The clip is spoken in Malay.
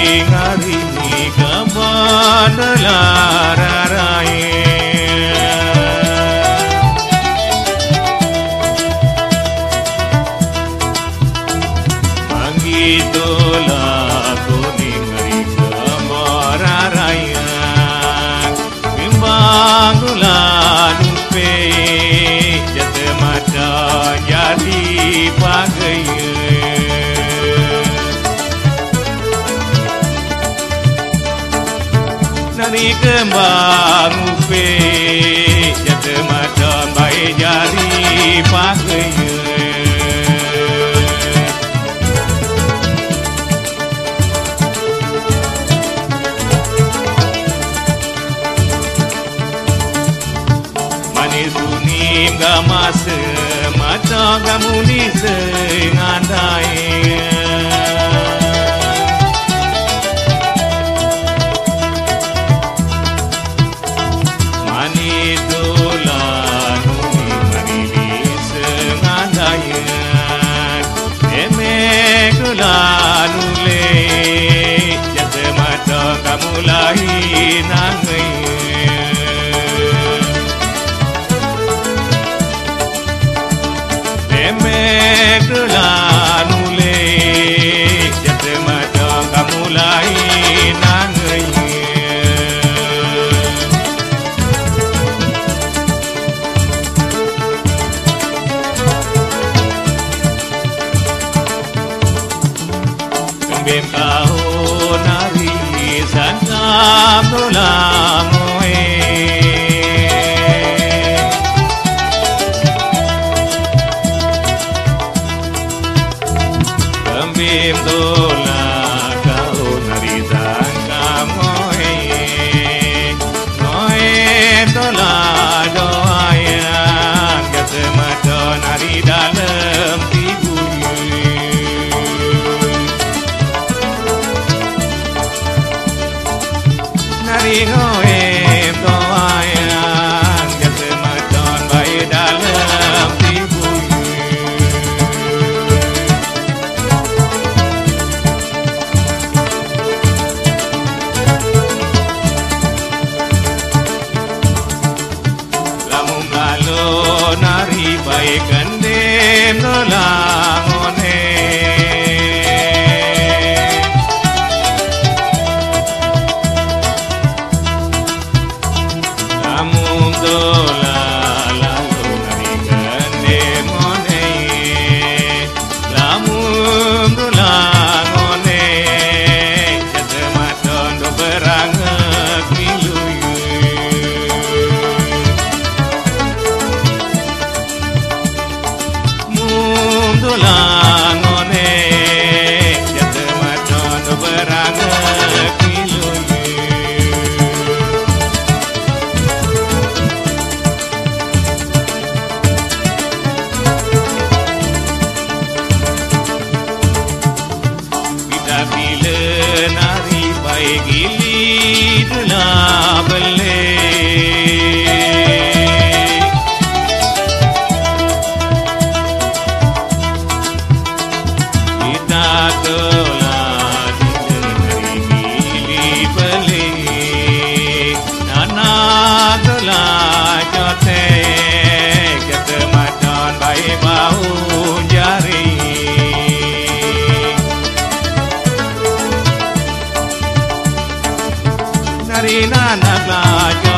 ngari kebandelararae Manggitola kuni ngari kemararaya Bimbanggulan upe jatuh mata jadi bagaya Nari kembang upe jatuh mata baik jadi bagaya Sunim gamasa mata kamu ni sengandai Mani dolan uni marili sengandai Eme dolan ule jasa mata kamu lahi nangai Megelan ule jatuh mata kamu lain nangai Kembim kau nari sanjam dolang Kembim dola kau nari sangka moe dola doayan kata mata nari dalam tibu Nari ngoem doayan kata mata baik dalam tibu Nari baik kandem nolangone Lamun dola lalu nari kandem ngone Lamun dolangone jatuh mata do berangak miluyu Dolangone jatuh mata do berangak miluyu Kita bila nari baik gili dola bele Dola di gili beli Nana dola jote Kata matan baik bau jari Nari nana belajar